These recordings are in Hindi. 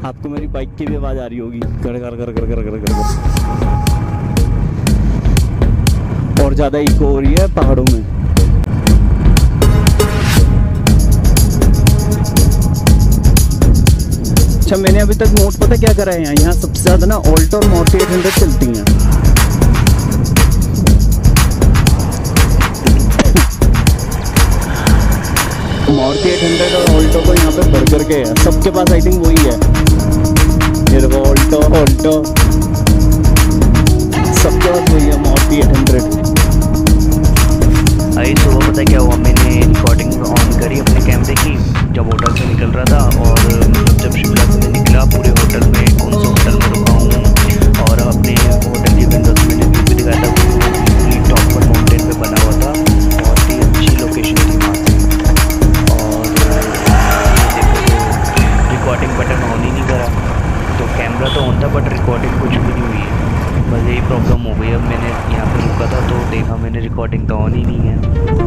आपको मेरी बाइक की भी आवाज़ आ रही होगी, कर कर कर कर कर कर कर। और ज़्यादा इको हो रही है पहाड़ों में। अच्छा, मैंने अभी तक नोट पता क्या करा है, यहाँ सबसे ज़्यादा ना ऑल्टो और मारुति 800 चलती हैं। मारुति 800 और ऑल्टो को यहाँ पे भर करके है, सबके पास आई थिंक वही है। ये देखो ऑल्टो सबके पास वही है, मारुति 800। आई सुबह पता क्या हुआ, मैंने रिकॉर्डिंग ऑन करी अपने कैमरे की जब होटल से निकल रहा था। और जब शिमला से निकला पूरे होटल में कौन से होटल में रुका हूँ और अपने होटल की विंडोज मैंने व्यू भी दिखाया था। वो टॉप पर माउंटेन पे बना हुआ था, बहुत ही अच्छी लोकेशन थी वहाँ से। और रिकॉर्डिंग बटन ऑन ही नहीं करा, तो कैमरा तो ऑन था बट रिकॉर्डिंग कुछ भी नहीं हुई है। बस यही प्रॉब्लम हो गई। अब मैंने यहाँ पे रुका था तो देखा मैंने रिकॉर्डिंग तो ऑन ही नहीं है।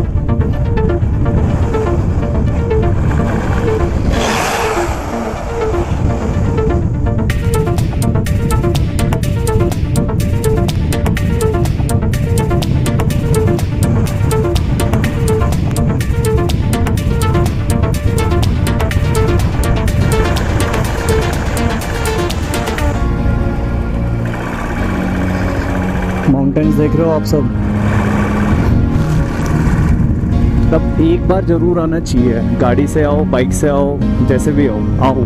माउंटेन्स देख रहे हो आप सब, तब एक बार जरूर आना चाहिए। गाड़ी से आओ, बाइक से आओ, जैसे भी आओ।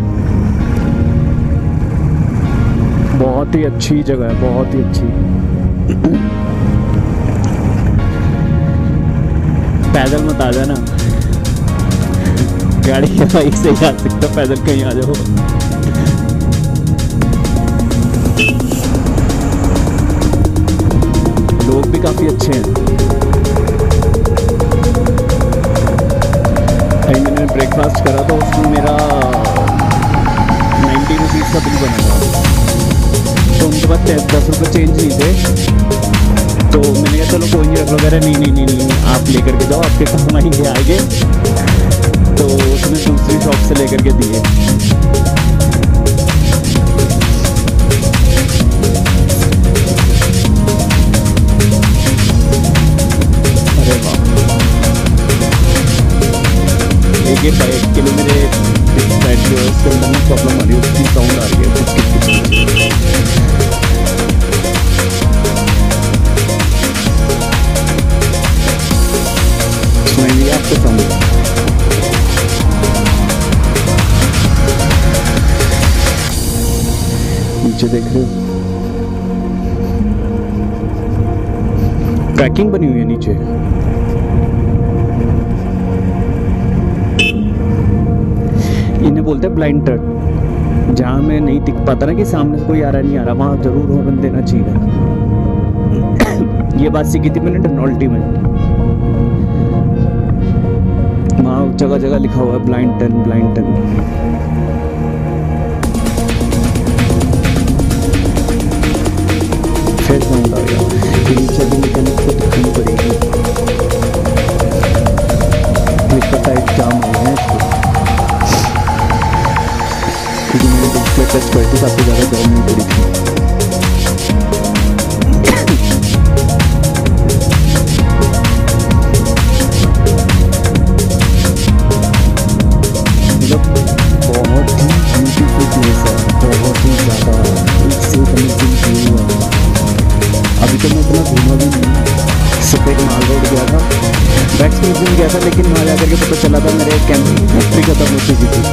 बहुत ही अच्छी जगह है, बहुत ही अच्छी। पैदल मत आ जाना, गाड़ी या बाइक से ही आ सकते हो, पैदल कहीं आ जाओ। लोग भी काफ़ी अच्छे हैं। भाई मैंने ब्रेकफास्ट करा तो उसमें मेरा 90 रुपीज़ का बिल बना था, तो उनके पास 10 रुपये चेंज नहीं थे। तो मैंने कहा चलो कोई नहीं, रख लो। कह रहे नहीं आप लेकर के जाओ, आपके काम आएंगे आगे। तो उसने दूसरी शॉप से लेकर के दिए। ये 1 किलो मेरे साइड जो है उसके अंदर में प्रॉब्लम आ रही है, उसकी साउंड आ रही है। सुनाई दिया आपको साउंड? नीचे देख रहे हो, ट्रैकिंग बनी हुई है नीचे। इन्हें बोलते हैं ब्लाइंड ट्रक। जहाँ में नहीं दिख पाता ना कि सामने से कोई आ रहा नहीं आ रहा, वहाँ जरूर हॉर्न देना चाहिए। ये बात सीखी थी मैंने टेक्नोलॉजी में। वहाँ जगह जगह लिखा हुआ है ब्लाइंड टर्न, ब्लाइंड टर्न। फिर साउंड आ गया, नीचे भी मैकेनिक को दिखानी पड़ेगी। स्लीपर टाइप जाम हो है इसको, क्योंकि मैंने डिस्प्ले टच कर दी, काफ़ी ज़्यादा गर्म नहीं पड़ी थी। मतलब बहुत ही ब्यूटीफुल प्लेस है, बहुत ही ज़्यादा एक से अमेजिंग व्यू है। अभी तो मैं इतना घूमा भी नहीं, सिर्फ एक माल रोड गया था, बैक्स म्यूजियम गया था, लेकिन वहाँ जाकर के पता चला था मेरे कैमरे की बैटरी खत्म हो चुकी थी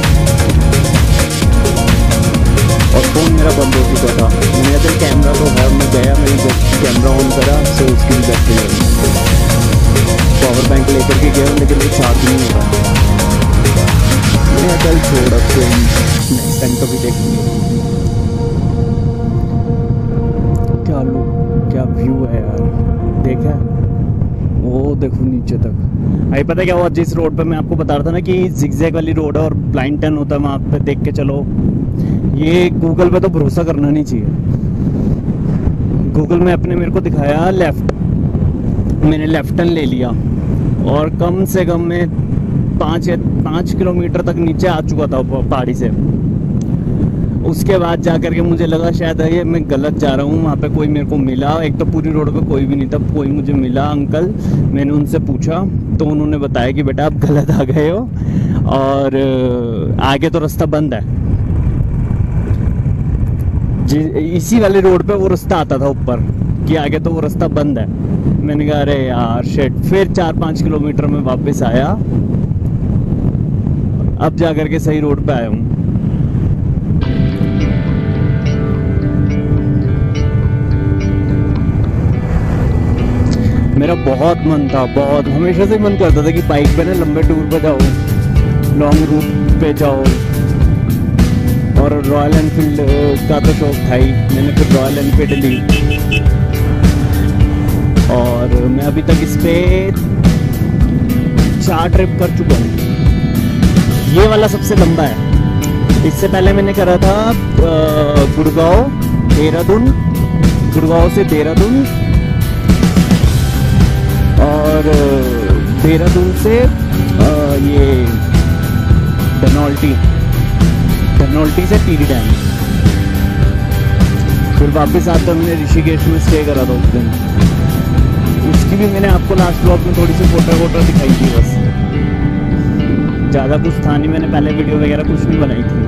और फ़ोन मेरा बंद हो चुका था। मैंने कहा कैमरा तो है, मैं गया, मैंने जब कैमरा ऑन करा तो उसकी भी बैटरी लगी। पावर बैंक लेकर के गया लेकिन वो चार्ज नहीं हो रहा। मैं कल छोड़, अब तो नेक्स्ट टाइम कभी देखेंगे। क्या व्यू है यार, देखा? वो देखो नीचे तक। अभी पता क्या हुआ, जिस रोड पे मैं आपको बता रहा था ना कि जिगजैग वाली रोड है और ब्लाइंड टर्न होता है, वहाँ पे देख के चलो। ये गूगल पे तो भरोसा करना नहीं चाहिए। गूगल मैप ने मेरे को दिखाया लेफ़्ट, मैंने लेफ्ट टर्न ले लिया और कम से कम मैं 5 किलोमीटर तक नीचे आ चुका था पहाड़ी से। उसके बाद जा कर के मुझे लगा शायद ये मैं गलत जा रहा हूँ। वहाँ पे कोई मेरे को मिला, एक तो पूरी रोड पे कोई भी नहीं था, कोई मुझे मिला अंकल। मैंने उनसे पूछा तो उन्होंने बताया कि बेटा आप गलत आ गए हो और आगे तो रास्ता बंद है। जी इसी वाले रोड पे वो रास्ता आता था ऊपर कि आगे तो वो रास्ता बंद है। मैंने कहा अरे यार शिट। फिर 4-5 किलोमीटर में वापस आया, अब जा कर के सही रोड पे आया हूँ। मेरा बहुत मन था, बहुत हमेशा से मन करता था कि बाइक पे ना लंबे टूर पे जाओ, लॉन्ग रूट पे जाओ। और रॉयल एनफील्ड का तो शौक था ही, मैंने फिर रॉयल एनफील्ड ली और मैं अभी तक इस पे 4 ट्रिप कर चुका हूँ। ये वाला सबसे लंबा है। इससे पहले मैंने करा था गुड़गांव देहरादून, गुड़गांव से देहरादून और देहरादून से ये धनौल्टी से टीडी डैम। फिर वापस आकर मैंने ऋषिकेश में स्टे करा था उस दिन। उसकी भी मैंने आपको लास्ट ब्लॉग में थोड़ी सी फोटो दिखाई थी, बस ज़्यादा कुछ था नहीं। मैंने पहले वीडियो वगैरह कुछ नहीं बनाई थी।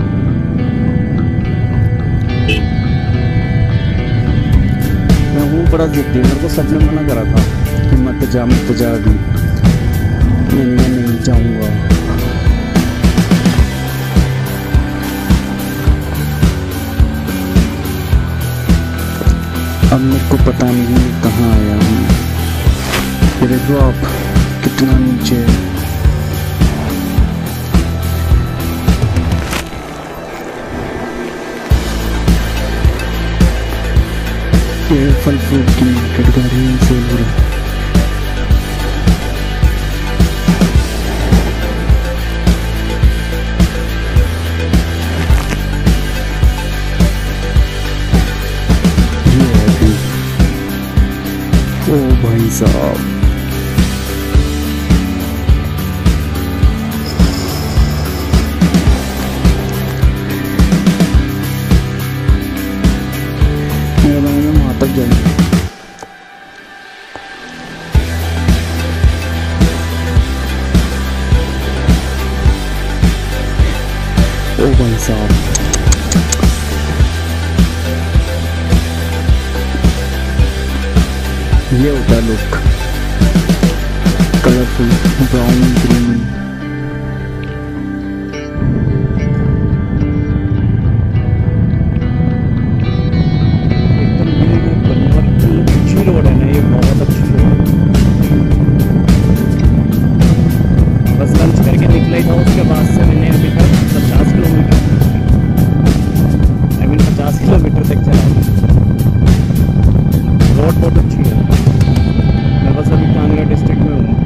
मैं हूँ बड़ा जिद्दी, मेरे को सबने मना करा था कि मत जा अभी। मैं नहीं जाऊँगा। अब मेरे को पता नहीं कहाँ आया हूँ। ये देखो आप कितना नीचे है। ये फल फ्रूट की मार्केट का रही सेल हो रहा है। ओ भाई साहब, मेरा मन में वहां तक जाए। ओ भाई साहब, ये होता है लुक, कलरफुल ब्राउन ग्रीन। एकदम न्यू रोड बनी और अच्छी रोड है ना, ये बहुत अच्छी रोड है। बस लंच करके निकला ही था, उसके बाद से मैंने अभी तक 50 किलोमीटर 50 किलोमीटर तक चला। रोड बहुत अच्छी है। मैं बस अभी कांगड़ा डिस्ट्रिक्ट में हूँ।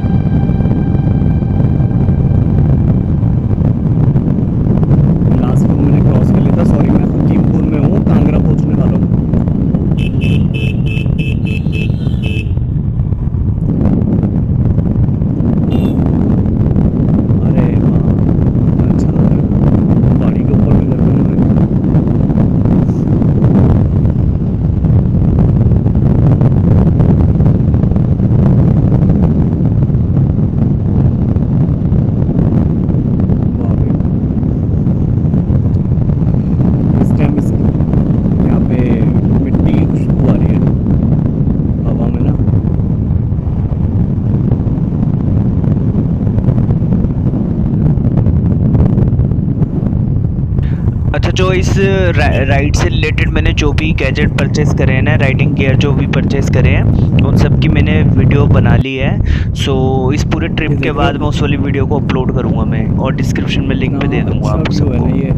लास्ट में मैंने क्रॉस कर लिया था, सॉरी। मैं हकीमपुर में हूँ, कांगड़ा पहुँचने वाला हूँ। अरे वाह, अच्छा लग रहा है। गाड़ी के ऊपर भी घर बने हुए हैं। यहाँ पे मिट्टी की खुशबू आ रही है हवा में ना। अच्छा, जो इस राइड से रिलेटेड मैंने जो भी गैजेट परचेज़ करे हैं ना, राइडिंग गियर जो भी परचेज़ करे हैं, उन सब की मैंने वीडियो बना ली है। सो इस पूरे ट्रिप के बाद मैं उस वाली वीडियो को अपलोड करूँगा मैं, और डिस्क्रिप्शन में लिंक भी दे दूँगा आप सबको। ये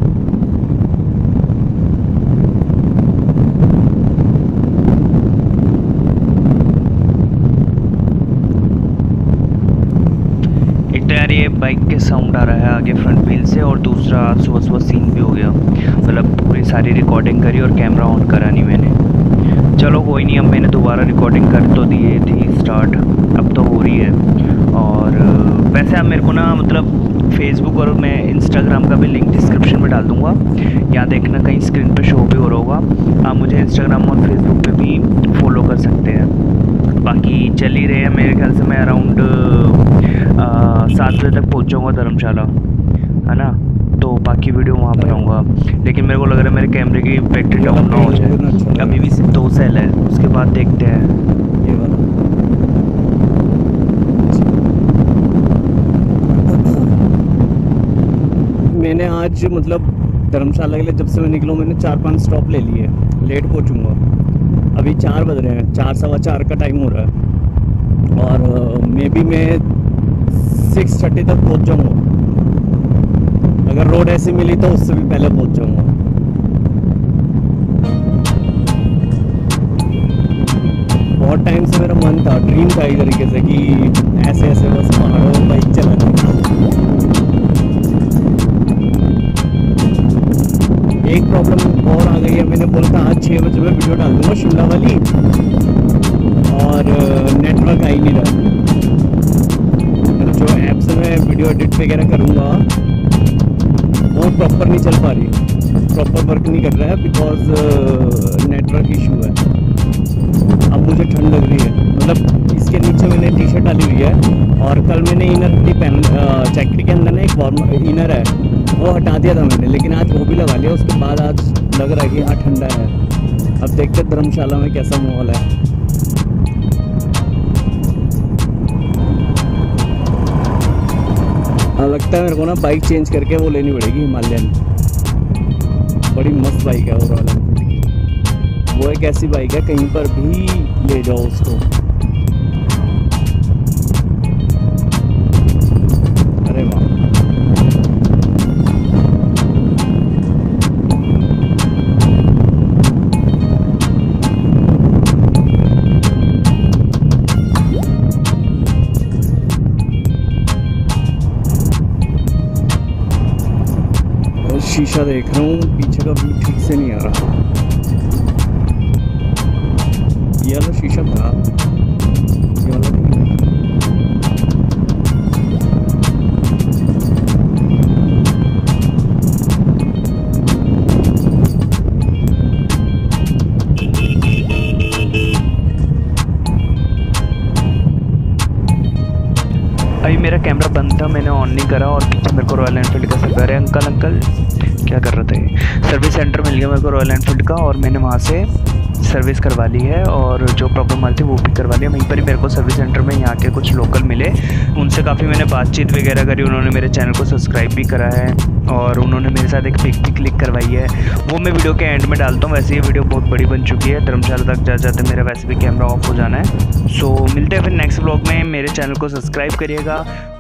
एक तो यार ये बाइक के साउंड आ रहा है आगे फ्रंट व्हील से, और दूसरा सुबह सुबह सीन भी हो गया। मतलब पूरी सारी रिकॉर्डिंग करी और कैमरा ऑन करा नहीं मैंने। चलो कोई नहीं, अब मैंने दोबारा रिकॉर्डिंग कर तो दी थी स्टार्ट, अब तो हो रही है। और वैसे आप मेरे को ना मतलब फेसबुक और मैं इंस्टाग्राम का भी लिंक डिस्क्रिप्शन में डाल दूँगा, यहाँ देखना कहीं स्क्रीन पे शो भी हो रहा होगा। आप मुझे इंस्टाग्राम और फेसबुक पे भी फॉलो कर सकते हैं। बाकी चल ही रहे हैं, मेरे ख्याल से मैं अराउंड 7 बजे तक पहुँच जाऊँगा धर्मशाला, है ना। तो बाकी वीडियो वहाँ बनाऊँगा, लेकिन मेरे को लग रहा है मेरे कैमरे की बैटरी डाउन ना हो जाए। अभी भी सिर्फ 2 सेल है, उसके बाद देखते हैं। ये वाला मैंने आज मतलब धर्मशाला के लिए जब से मैं निकला मैंने 4-5 स्टॉप ले लिए, लेट पहुँचूँगा। अभी 4 बज रहे हैं, 4 सवा 4 का टाइम हो रहा है और मे बी मैं 6:30 तक पहुँच जाऊँगा। अगर रोड ऐसी मिली तो उससे भी पहले पहुँच जाऊँगा। बहुत टाइम से मेरा मन था, ड्रीम था एक तरीके से कि ऐसे ऐसे बस पहाड़ों में बाइक चलाना। एक प्रॉब्लम और आ गई है, मैंने बोला था आज 6 बजे मैं वीडियो डाल दूँगा शिमला वाली, और नेटवर्क आ ही नहीं रहा। जो ऐप से मैं वीडियो एडिट वगैरह करूँगा वो प्रॉपर नहीं चल पा रही, प्रॉपर वर्क नहीं कर रहा है बिकॉज नेटवर्क इशू है। अब मुझे ठंड लग रही है, मतलब इसके नीचे मैंने टी शर्ट डाली हुई है और कल मैंने इनर भी पहन, जैकेट के अंदर ना एक वार्म इनर है वो हटा दिया था मैंने, लेकिन आज वो भी लगा लिया। उसके बाद आज लग रहा है कि हाँ ठंडा है। अब देखते हैं धर्मशाला में कैसा माहौल है। लगता है मेरे को ना बाइक चेंज करके वो लेनी पड़ेगी, हिमालयन। बड़ी मस्त बाइक है ओवरऑल। वो एक ऐसी बाइक है कहीं पर भी ले जाओ उसको। अरे वाह, शीशा देख रहा हूँ, पीछे का व्यू ठीक से नहीं आ रहा। ये वाला शीशा खराब, ये वाला ठीक है। अभी मेरा कैमरा बंद था, मैंने ऑन नहीं करा और पीछे मेरे को रॉयल एनफील्ड का सब। अरे अंकल क्या कर रहे थे। सर्विस सेंटर मिल गया मेरे को रॉयल एनफील्ड का, और मैंने वहाँ से सर्विस करवा ली है और जो प्रॉब्लम आ रही थी वो भी करवा लिया। वहीं पर ही मेरे को सर्विस सेंटर में यहाँ के कुछ लोकल मिले, उनसे काफ़ी मैंने बातचीत वगैरह करी। उन्होंने मेरे चैनल को सब्सक्राइब भी करा है और उन्होंने मेरे साथ एक पिक भी क्लिक करवाई है, वो मैं वीडियो के एंड में डालता हूँ। वैसे ये वीडियो बहुत बड़ी बन चुकी है, धर्मशाला तक जाते मेरा वैसे भी कैमरा ऑफ हो जाना है। सो मिलते हैं फिर नेक्स्ट व्लॉग में। मेरे चैनल को सब्सक्राइब करिएगा,